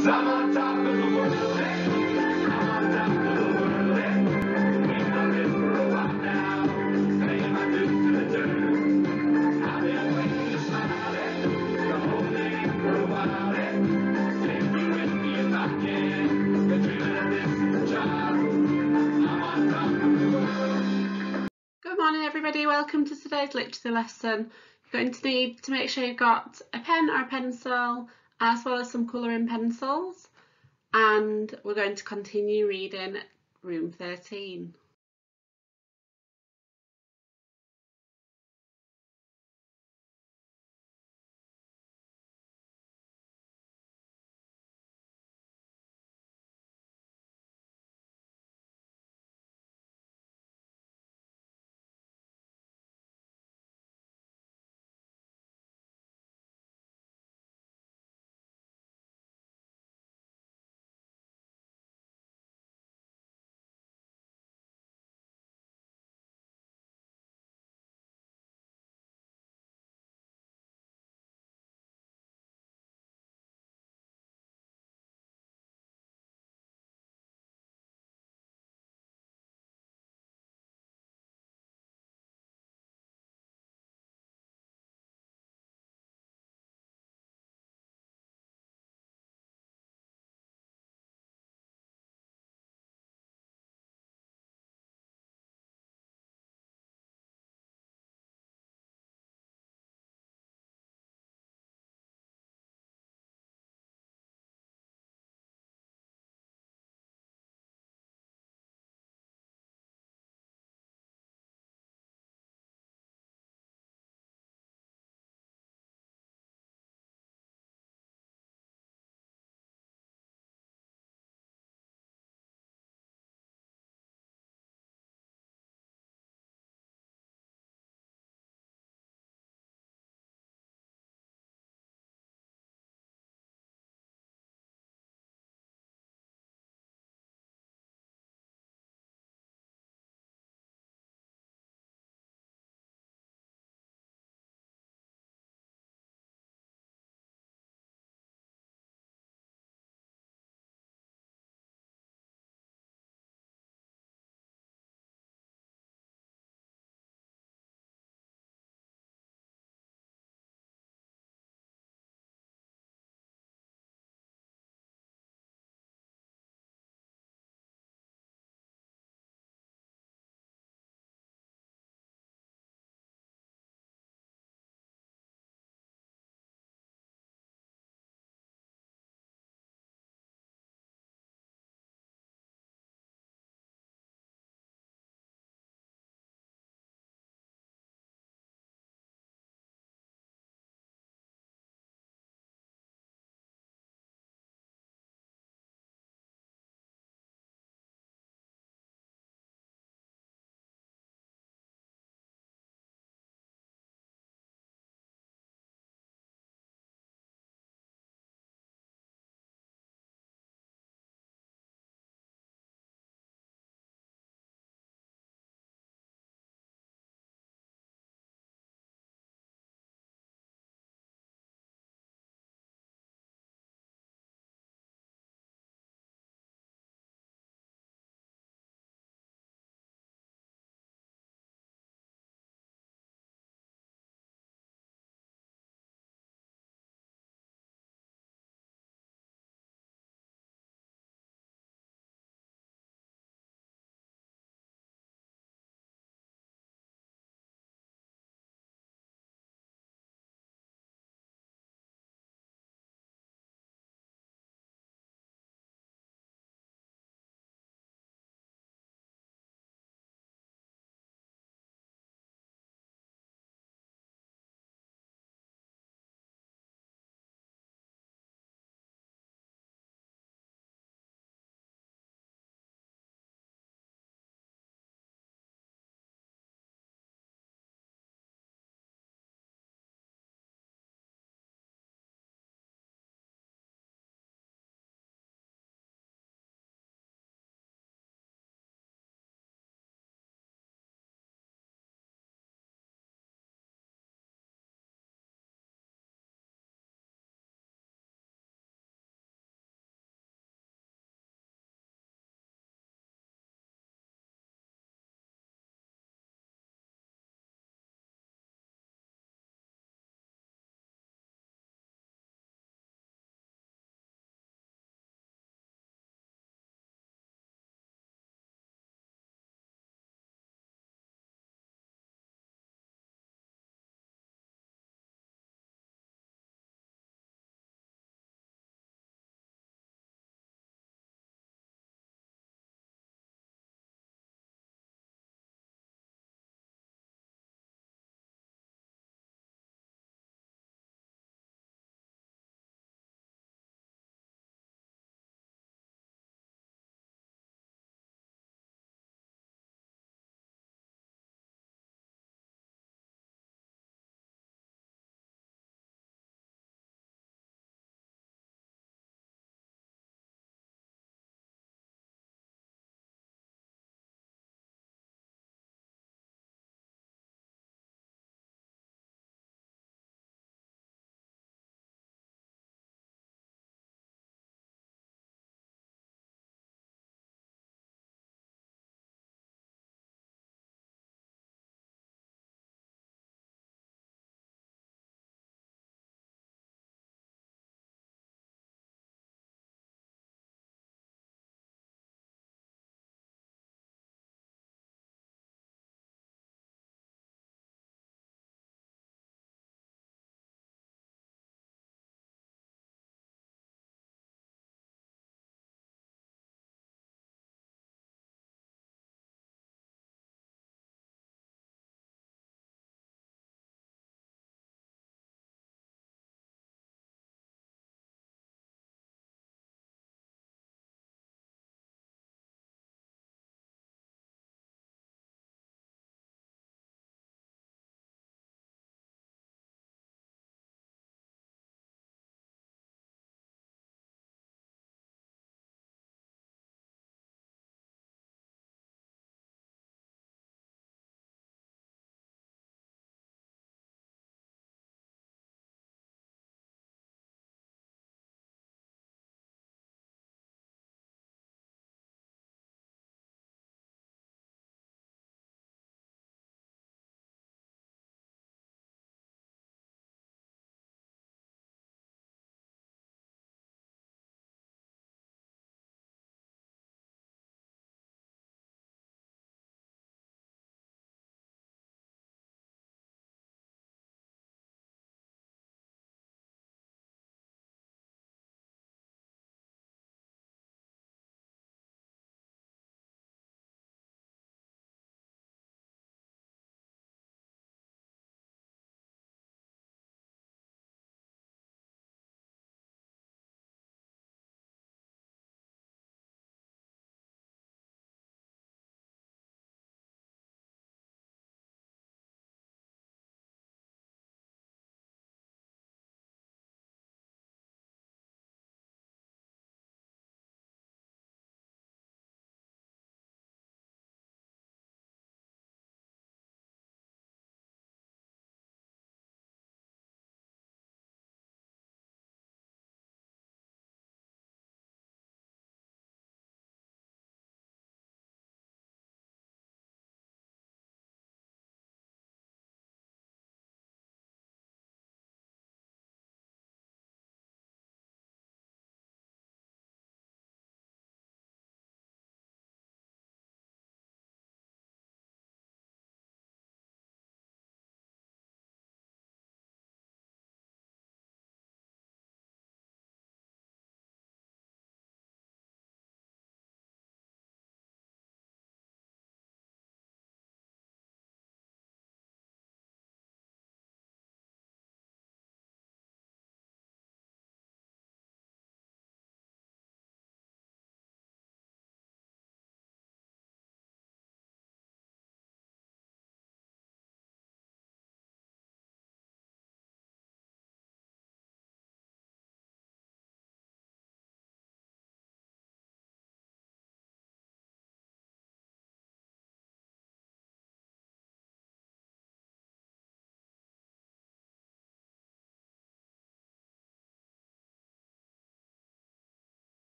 I'm on top of the world, I'm on top of the world, We've done this for a while now, paying my dues to the dirt. I've been waiting to smile, the whole thing for a while, Take you with me if I can, the dreaming of this job. I'm on top of the world. Good morning everybody, welcome to today's literacy lesson. You're going to need to make sure you've got a pen or a pencil as well as some colouring pencils, and we're going to continue reading room 13.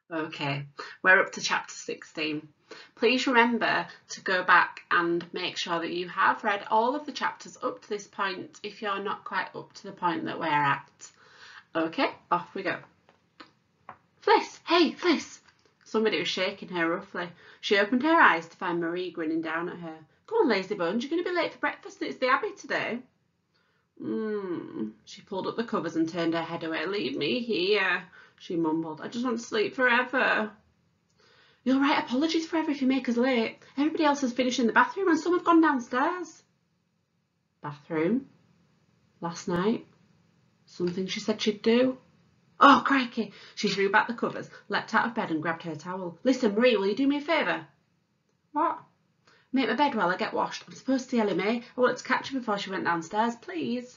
Okay, we're up to chapter 16. Please remember to go back and make sure that you have read all of the chapters up to this point if you're not quite up to the point that we're at. Okay, off we go. Fliss, hey Fliss! Somebody was shaking her roughly. She opened her eyes to find Marie grinning down at her. Come on, lazy bones, you're going to be late for breakfast. It's the Abbey today. She pulled up the covers and turned her head away. Leave me here, she mumbled. I just want to sleep forever. You'll write apologies forever if you make us late. Everybody else has finished in the bathroom and some have gone downstairs. Bathroom? Last night? Something she said she'd do? Oh, crikey! She threw back the covers, leapt out of bed and grabbed her towel. Listen, Marie, will you do me a favour? What? Make my bed while I get washed. I'm supposed to see Ellie Mae. I wanted to catch her before she went downstairs, please.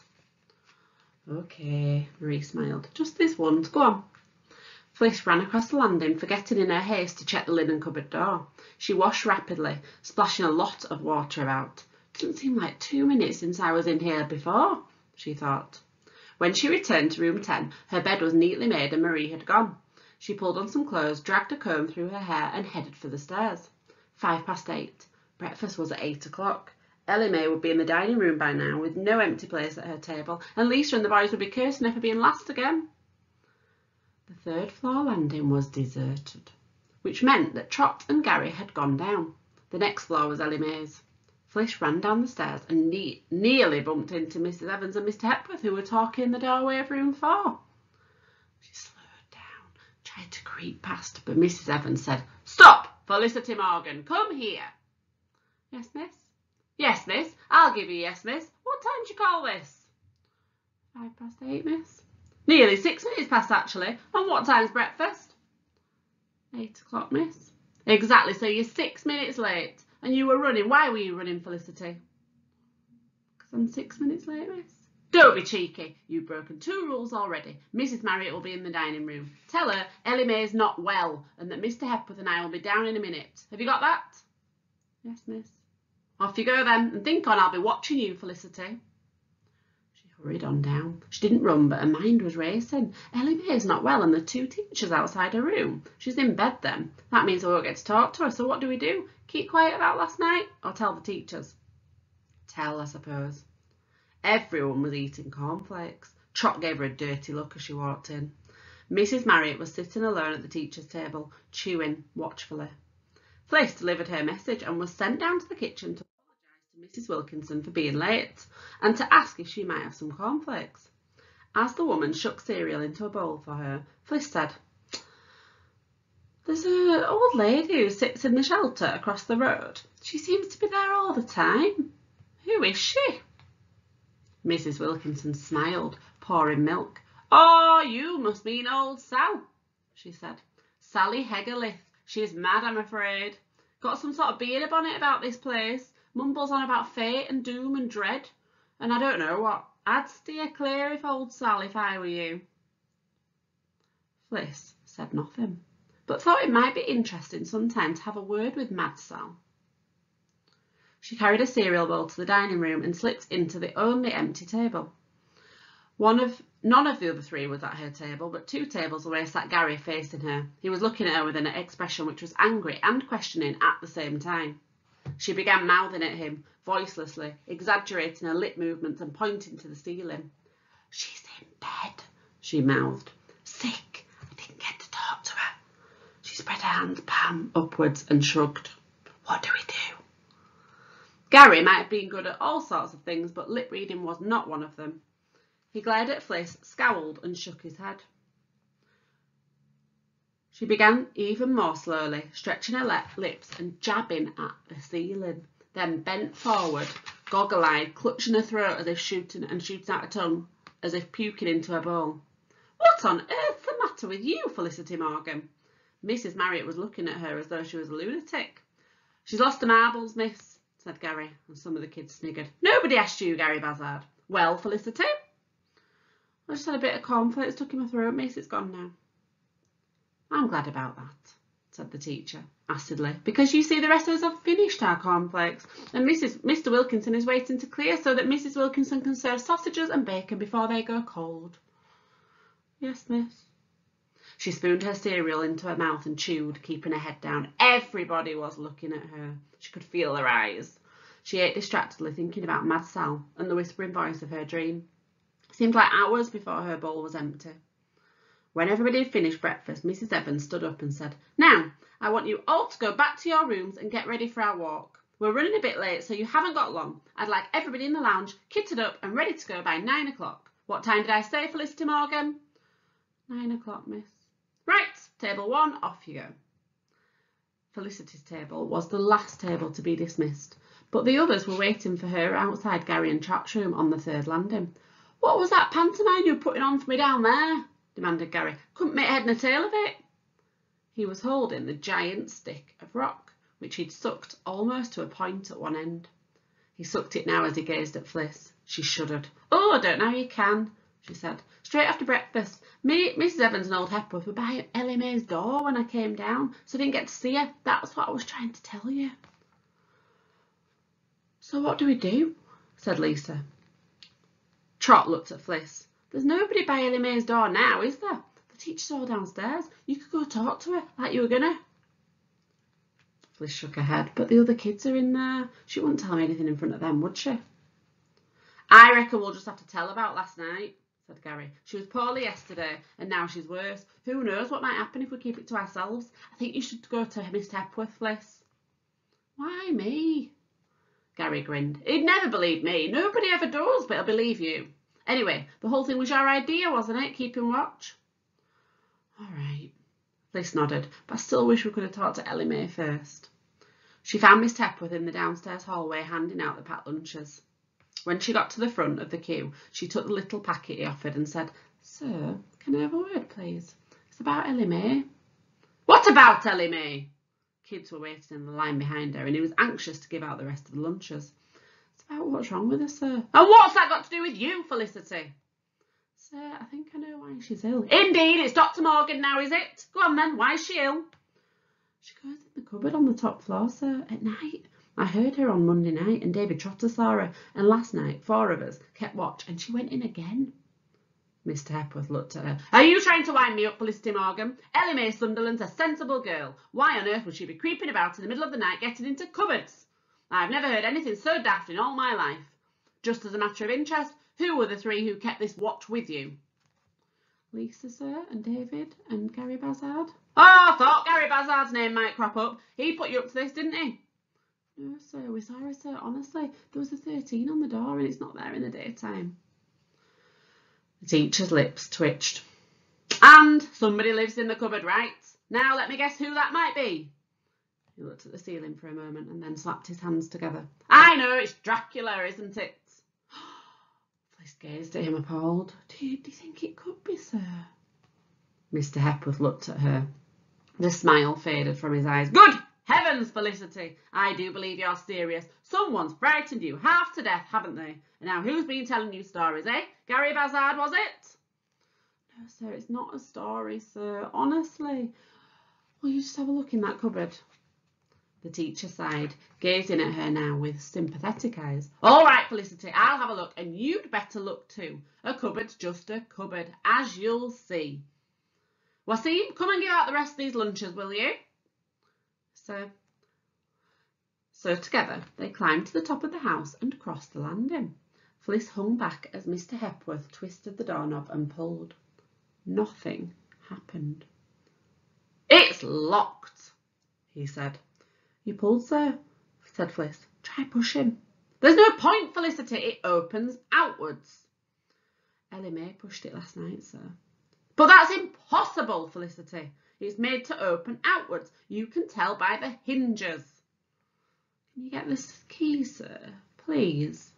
Okay, Marie smiled. Just this once. Go on. Fliss ran across the landing, forgetting in her haste to check the linen cupboard door. She washed rapidly, splashing a lot of water about. Doesn't seem like 2 minutes since I was in here before, she thought. When she returned to room 10, her bed was neatly made and Marie had gone. She pulled on some clothes, dragged a comb through her hair and headed for the stairs. 8:05. Breakfast was at 8 o'clock. Ellie Mae would be in the dining room by now, with no empty place at her table, and Lisa and the boys would be cursing her for being last again. The third floor landing was deserted, which meant that Trot and Gary had gone down. The next floor was Ellie Mae's. Fliss ran down the stairs and nearly bumped into Mrs. Evans and Mr. Hepworth, who were talking in the doorway of room 4. She slowed down, tried to creep past, but Mrs. Evans said, "Stop, Felicity Morgan, come here." Yes, miss? Yes, miss. I'll give you yes, miss. What time do you call this? 8:05, miss. Nearly 6 minutes past, actually. And what time's breakfast? 8 o'clock, miss. Exactly, so you're 6 minutes late. And you were running. Why were you running, Felicity? Because I'm 6 minutes late, miss. Don't be cheeky. You've broken 2 rules already. Mrs. Marriott will be in the dining room. Tell her Ellie Mae's not well and that Mr. Hepworth and I will be down in a minute. Have you got that? Yes, miss. Off you go then, and think on, I'll be watching you, Felicity. She hurried on down. She didn't run, but her mind was racing. Ellie Mae's not well, and the 2 teachers outside her room. She's in bed then. That means I won't get to talk to her, so what do we do? Keep quiet about last night, or tell the teachers? Tell, I suppose. Everyone was eating cornflakes. Trot gave her a dirty look as she walked in. Mrs. Marriott was sitting alone at the teacher's table, chewing watchfully. Fliss delivered her message and was sent down to the kitchen to apologise to Mrs. Wilkinson for being late and to ask if she might have some cornflakes. As the woman shook cereal into a bowl for her, Fliss said, "There's an old lady who sits in the shelter across the road. She seems to be there all the time. Who is she?" Mrs. Wilkinson smiled, pouring milk. "Oh, you must mean old Sal," she said. "Sally Heggerlith. She's mad, I'm afraid. Got some sort of beard bonnet about this place. Mumbles on about fate and doom and dread. And I don't know what. I'd steer clear if I were you." Fliss said nothing, but thought it might be interesting sometime to have a word with Mad Sal. She carried a cereal bowl to the dining room and slipped into the only empty table. None of the other 3 was at her table, but 2 tables away sat Gary facing her. He was looking at her with an expression which was angry and questioning at the same time. She began mouthing at him, voicelessly, exaggerating her lip movements and pointing to the ceiling. "She's in bed," she mouthed. "Sick. I didn't get to talk to her." She spread her hands palm upwards and shrugged. "What do we do?" Gary might have been good at all sorts of things, but lip reading was not one of them. He glared at Fliss, scowled and shook his head. She began even more slowly, stretching her lips and jabbing at the ceiling, then bent forward, goggle-eyed, clutching her throat as if shooting out her tongue, as if puking into a bowl. "What on earth's the matter with you, Felicity Morgan?" Mrs. Marriott was looking at her as though she was a lunatic. "She's lost her marbles, miss," said Gary, and some of the kids sniggered. "Nobody asked you, Gary Bazzard." "Well, Felicity?" "I just had a bit of cornflakes stuck in my throat, miss. It's gone now." "I'm glad about that," said the teacher, acidly, "because you see the rest of us have finished our cornflakes, and Mr. Wilkinson is waiting to clear so that Mrs. Wilkinson can serve sausages and bacon before they go cold." "Yes, miss." She spooned her cereal into her mouth and chewed, keeping her head down. Everybody was looking at her. She could feel their eyes. She ate distractedly, thinking about Mad Sal and the whispering voice of her dream. It seemed like hours before her bowl was empty. When everybody had finished breakfast, Mrs. Evans stood up and said, "Now, I want you all to go back to your rooms and get ready for our walk. We're running a bit late, so you haven't got long. I'd like everybody in the lounge kitted up and ready to go by 9 o'clock. What time did I say, Felicity Morgan?" 9 o'clock, miss. Right, table 1, off you go. Felicity's table was the last table to be dismissed, but the others were waiting for her outside Gary and Trot's room on the 3rd landing. "What was that pantomime you were putting on for me down there?" demanded Gary. "Couldn't make head nor tail of it." He was holding the giant stick of rock, which he'd sucked almost to a point at one end. He sucked it now as he gazed at Fliss. She shuddered. "Oh, I don't know how you can," she said. "Straight after breakfast, Mrs. Evans and old Hepworth were by Ellie Mae's door when I came down, so I didn't get to see her. That's what I was trying to tell you." "So what do we do?" said Lisa. Trot looked at Fliss. "There's nobody by Ellie Mae's door now, is there? The teacher's all downstairs. You could go talk to her, like you were gonna." Fliss shook her head. "But the other kids are in there. She wouldn't tell me anything in front of them, would she?" "I reckon we'll just have to tell about last night," said Gary. "She was poorly yesterday, and now she's worse. Who knows what might happen if we keep it to ourselves? I think you should go to Miss Hepworth, Fliss." "Why me?" Gary grinned. "He'd never believe me. Nobody ever does, but he'll believe you. Anyway, the whole thing was your idea, wasn't it? Keeping watch?" "All right." Fliss nodded, but I still wish we could have talked to Ellie Mae first. She found Miss Hepworth in the downstairs hallway handing out the packed lunches. When she got to the front of the queue, she took the little packet he offered and said, "Sir, can I have a word, please? It's about Ellie Mae." "What about Ellie Mae?" Kids were waiting in the line behind her, and he was anxious to give out the rest of the lunches. "It's about what's wrong with her, sir." "And what's that got to do with you, Felicity?" "Sir, I think I know why she's ill." "Indeed, it's Dr. Morgan now, is it? Go on then, why is she ill?" "She goes in the cupboard on the top floor, sir, at night. I heard her on Monday night, and David Trotter saw her, and last night 4 of us kept watch, and she went in again." Mr. Hepworth looked at her. "Are you trying to wind me up, Felicity Morgan? Ellie Mae Sunderland's a sensible girl. Why on earth would she be creeping about in the middle of the night getting into cupboards? I've never heard anything so daft in all my life. Just as a matter of interest, who were the 3 who kept this watch with you?" "Lisa, sir, and David, and Gary Bazzard." "Oh, I thought Gary Bazzard's name might crop up. He put you up to this, didn't he?" "No, sir, we're sorry, sir. Honestly, there was a 13 on the door and it's not there in the daytime." The teacher's lips twitched. "And somebody lives in the cupboard, right? Now let me guess who that might be." He looked at the ceiling for a moment and then slapped his hands together. "I know, it's Dracula, isn't it?" Fliss gazed at him appalled. Do you think it could be, sir?" Mr. Hepworth looked at her. The smile faded from his eyes. "Good heavens, Felicity! I do believe you're serious. Someone's frightened you half to death, haven't they? And now who's been telling you stories, eh? Gary Bazzard, was it?" "No, sir, it's not a story, sir. Honestly. Will you just have a look in that cupboard?" The teacher sighed, gazing at her now with sympathetic eyes. "All right, Felicity, I'll have a look, and you'd better look too. A cupboard's just a cupboard, as you'll see. Wasim, come and give out the rest of these lunches, will you?" So together they climbed to the top of the house and crossed the landing. Fliss hung back as Mr. Hepworth twisted the doorknob and pulled. Nothing happened. "It's locked," he said. "You pulled, sir," said Fliss. "Try pushing." "There's no point, Felicity. It opens outwards." "Ellie Mae pushed it last night, sir." "But that's impossible, Felicity. It's made to open outwards. You can tell by the hinges." "Can you get this key, sir, please?"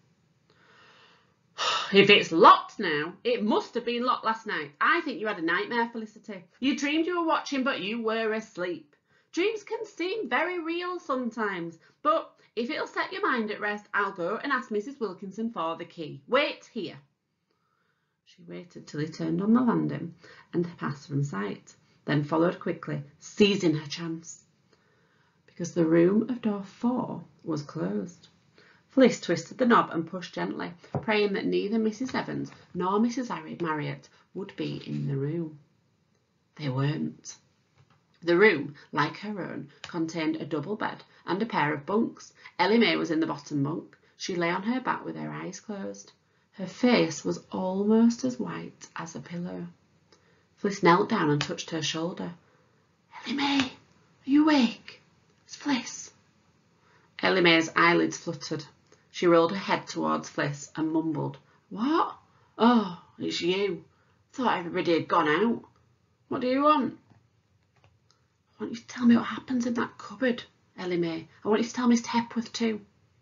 "If it's locked now, it must have been locked last night. I think you had a nightmare, Felicity. You dreamed you were watching, but you were asleep. Dreams can seem very real sometimes, but if it'll set your mind at rest, I'll go and ask Mrs. Wilkinson for the key. Wait here." She waited till he turned on the landing and passed from sight, then followed quickly, seizing her chance. Because the room of door 4 was closed. Fliss twisted the knob and pushed gently, praying that neither Mrs. Evans nor Mrs. Marriott would be in the room. They weren't. The room, like her own, contained a double bed and a pair of bunks. Ellie Mae was in the bottom bunk. She lay on her back with her eyes closed. Her face was almost as white as a pillow. Fliss knelt down and touched her shoulder. Ellie Mae, are you awake? It's Fliss. Ellie Mae's eyelids fluttered. She rolled her head towards Fliss and mumbled, What? Oh, it's you. Thought everybody had gone out. What do you want? I want you to tell me what happens in that cupboard, Ellie Mae. I want you to tell Mr. Hepworth too.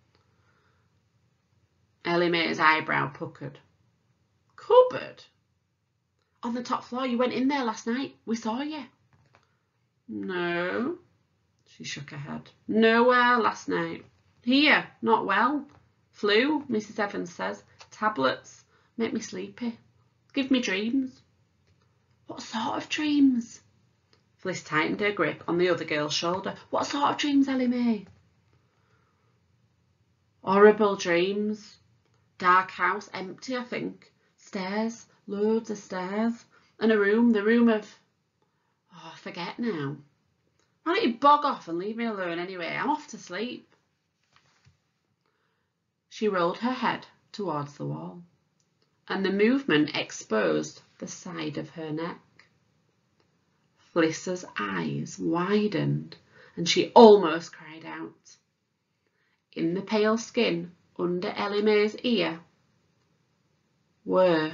Ellie Mae's eyebrow puckered. Cupboard? On the top floor. You went in there last night. We saw you. No. She shook her head. Nowhere last night. Here, not well. Flu, Mrs. Evans says. Tablets. Make me sleepy. Give me dreams. What sort of dreams? Fliss tightened her grip on the other girl's shoulder. What sort of dreams, Ellie Mae? Horrible dreams. Dark house, empty, I think. Stairs, loads of stairs. And a room, the room of... Oh, I forget now. Why don't you bog off and leave me alone anyway? I'm off to sleep. She rolled her head towards the wall, and the movement exposed the side of her neck. Fliss's eyes widened, and she almost cried out. In the pale skin under Ellie Mae's ear were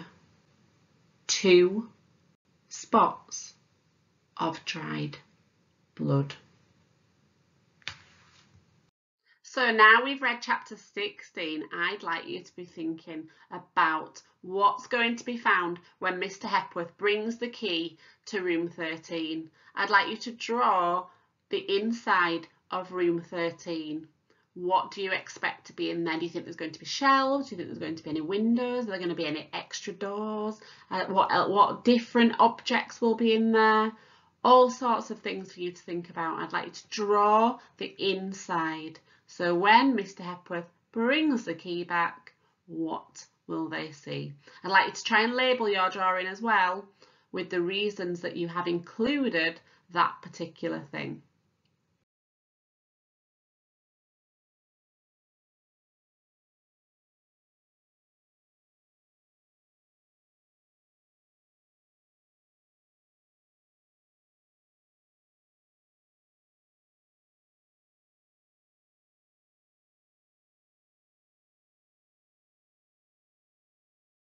2 spots of dried blood. So now we've read chapter 16, I'd like you to be thinking about what's going to be found when Mr. Hepworth brings the key to room 13. I'd like you to draw the inside of room 13. What do you expect to be in there? Do you think there's going to be shelves? Do you think there's going to be any windows? Are there going to be any extra doors? What different objects will be in there? All sorts of things for you to think about. I'd like you to draw the inside. So when Mr. Hepworth brings the key back, what will they see? I'd like you to try and label your drawing as well with the reasons that you have included that particular thing.